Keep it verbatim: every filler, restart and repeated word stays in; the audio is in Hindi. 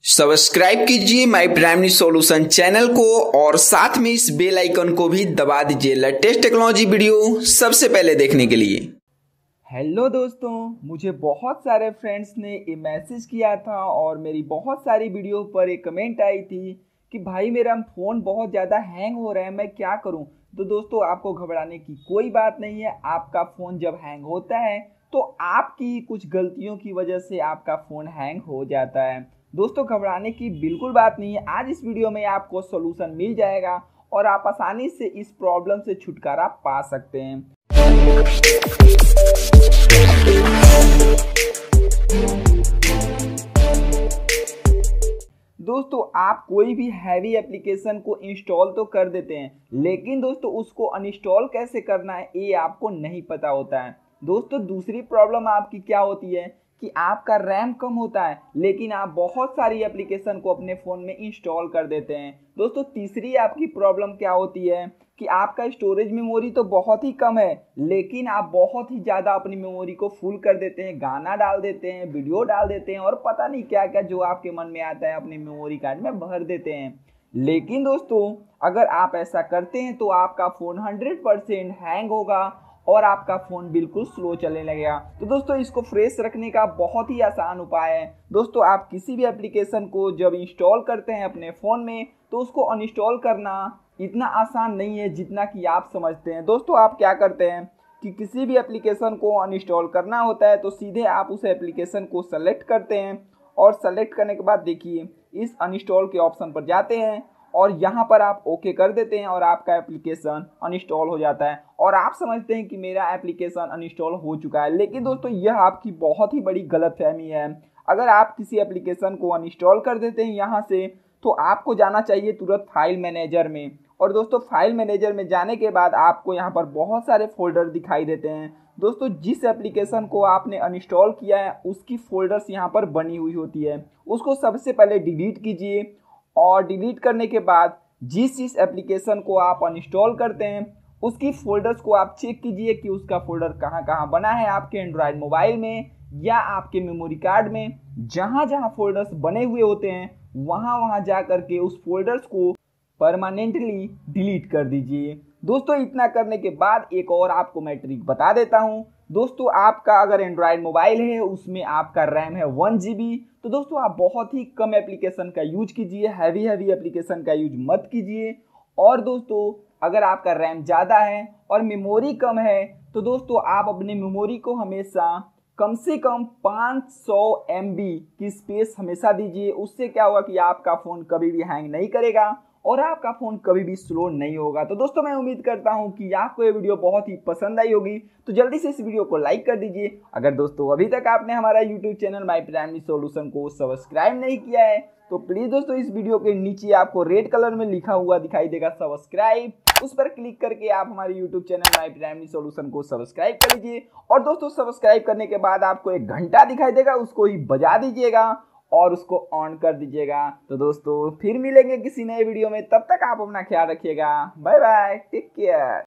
सब्सक्राइब कीजिए माई प्राइमरी सॉल्यूशन चैनल को और साथ में इस बेल आइकन को भी दबा दीजिए लेटेस्ट टेक्नोलॉजी वीडियो सबसे पहले देखने के लिए। हेलो दोस्तों, मुझे बहुत सारे फ्रेंड्स ने ये मैसेज किया था और मेरी बहुत सारी वीडियो पर एक कमेंट आई थी कि भाई मेरा फ़ोन बहुत ज़्यादा हैंग हो रहा है, मैं क्या करूं। तो दोस्तों आपको घबराने की कोई बात नहीं है। आपका फ़ोन जब हैंग होता है तो आपकी कुछ गलतियों की वजह से आपका फ़ोन हैंग हो जाता है। दोस्तों घबराने की बिल्कुल बात नहीं है। आज इस वीडियो में आपको सॉल्यूशन मिल जाएगा और आप आसानी से इस प्रॉब्लम से छुटकारा पा सकते हैं। दोस्तों आप कोई भी हैवी एप्लीकेशन को इंस्टॉल तो कर देते हैं, लेकिन दोस्तों उसको अनइंस्टॉल कैसे करना है ये आपको नहीं पता होता है। दोस्तों दूसरी प्रॉब्लम आपकी क्या होती है कि आपका रैम कम होता है, लेकिन आप बहुत सारी एप्लीकेशन को अपने फ़ोन में इंस्टॉल कर देते हैं। दोस्तों तीसरी आपकी प्रॉब्लम क्या होती है कि आपका स्टोरेज मेमोरी तो बहुत ही कम है, लेकिन आप बहुत ही ज़्यादा अपनी मेमोरी को फुल कर देते हैं, गाना डाल देते हैं, वीडियो डाल देते हैं और पता नहीं क्या क्या जो आपके मन में आता है अपने मेमोरी कार्ड में भर देते हैं। लेकिन दोस्तों अगर आप ऐसा करते हैं तो आपका फ़ोन हंड्रेड परसेंट हैंग होगा और आपका फ़ोन बिल्कुल स्लो चलने लगेगा। तो दोस्तों इसको फ्रेश रखने का बहुत ही आसान उपाय है। दोस्तों आप किसी भी एप्लीकेशन को जब इंस्टॉल करते हैं अपने फ़ोन में तो उसको अनइंस्टॉल करना इतना आसान नहीं है जितना कि आप समझते हैं। दोस्तों आप क्या करते हैं कि किसी भी एप्लीकेशन को अनइंस्टॉल करना होता है तो सीधे आप उस एप्लीकेशन को सेलेक्ट करते हैं और सेलेक्ट करने के बाद देखिए इस अनइंस्टॉल के ऑप्शन पर जाते हैं और यहाँ पर आप ओके कर देते हैं और आपका एप्लीकेशन अनइंस्टॉल हो जाता है और आप समझते हैं कि मेरा एप्लीकेशन अनइंस्टॉल हो चुका है। लेकिन दोस्तों यह आपकी बहुत ही बड़ी गलतफहमी है। अगर आप किसी एप्लीकेशन को अनइंस्टॉल कर देते हैं यहाँ से तो आपको जाना चाहिए तुरंत फाइल मैनेजर में। और दोस्तों फाइल मैनेजर में जाने के बाद आपको यहाँ पर बहुत सारे फोल्डर दिखाई देते हैं। दोस्तों जिस एप्लीकेशन को आपने अनइंस्टॉल किया है उसकी फोल्डर्स यहाँ पर बनी हुई होती है, उसको सबसे पहले डिलीट कीजिए और डिलीट करने के बाद जिस जिस एप्लीकेशन को आप अनइंस्टॉल करते हैं उसकी फोल्डर्स को आप चेक कीजिए कि उसका फोल्डर कहाँ कहाँ बना है आपके एंड्रॉयड मोबाइल में या आपके मेमोरी कार्ड में। जहाँ जहाँ फोल्डर्स बने हुए होते हैं वहाँ वहाँ जा करके उस फोल्डर्स को परमानेंटली डिलीट कर दीजिए। दोस्तों इतना करने के बाद एक और आपको मैं ट्रिक बता देता हूँ। दोस्तों आपका अगर एंड्रॉयड मोबाइल है उसमें आपका रैम है वन जी बी, तो दोस्तों आप बहुत ही कम एप्लीकेशन का यूज कीजिए, हैवी हैवी एप्लीकेशन का यूज मत कीजिए। और दोस्तों अगर आपका रैम ज़्यादा है और मेमोरी कम है तो दोस्तों आप अपने मेमोरी को हमेशा कम से कम पाँच सौ एम बी की स्पेस हमेशा दीजिए। उससे क्या होगा कि आपका फ़ोन कभी भी हैंग नहीं करेगा और आपका फ़ोन कभी भी स्लो नहीं होगा। तो दोस्तों मैं उम्मीद करता हूं कि आपको ये वीडियो बहुत ही पसंद आई होगी, तो जल्दी से इस वीडियो को लाइक कर दीजिए। अगर दोस्तों अभी तक आपने हमारा YouTube channel my primary solution को सब्सक्राइब नहीं किया है तो प्लीज़ दोस्तों इस वीडियो के नीचे आपको रेड कलर में लिखा हुआ दिखाई देगा सब्सक्राइब, उस पर क्लिक करके आप हमारे YouTube channel my primary solution को सब्सक्राइब कर लीजिए। और दोस्तों सब्सक्राइब करने के बाद आपको एक घंटा दिखाई देगा, उसको ही बजा दीजिएगा और उसको ऑन कर दीजिएगा। तो दोस्तों फिर मिलेंगे किसी नए वीडियो में, तब तक आप अपना ख्याल रखिएगा। Bye bye, take care.